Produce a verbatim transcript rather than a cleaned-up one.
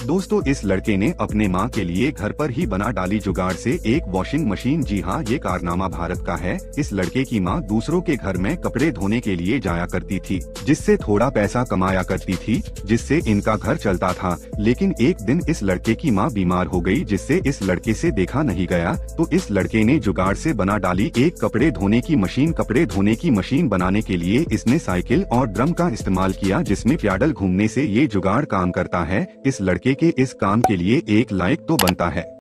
दोस्तों, इस लड़के ने अपने माँ के लिए घर पर ही बना डाली जुगाड़ से एक वॉशिंग मशीन। जी हाँ, ये कारनामा भारत का है। इस लड़के की माँ दूसरों के घर में कपड़े धोने के लिए जाया करती थी, जिससे थोड़ा पैसा कमाया करती थी, जिससे इनका घर चलता था। लेकिन एक दिन इस लड़के की माँ बीमार हो गई, जिससे इस लड़के से देखा नहीं गया। तो इस लड़के ने जुगाड़ से बना डाली एक कपड़े धोने की मशीन। कपड़े धोने की मशीन बनाने के लिए इसने साइकिल और ड्रम का इस्तेमाल किया, जिसमें प्याडल घूमने से ये जुगाड़ काम करता है। इस लड़के के इस काम के लिए एक लाइक तो बनता है।